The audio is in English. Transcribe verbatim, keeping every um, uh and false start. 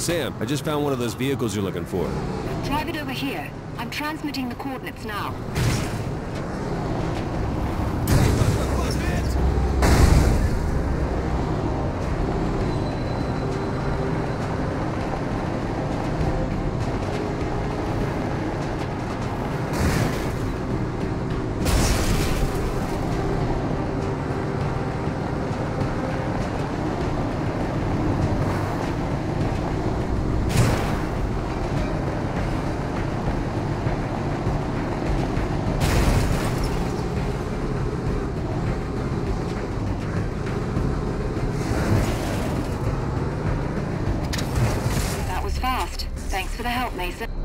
Sam, I just found one of those vehicles you're looking for. Drive it over here. I'm transmitting the coordinates now. Thanks for the help, Mason.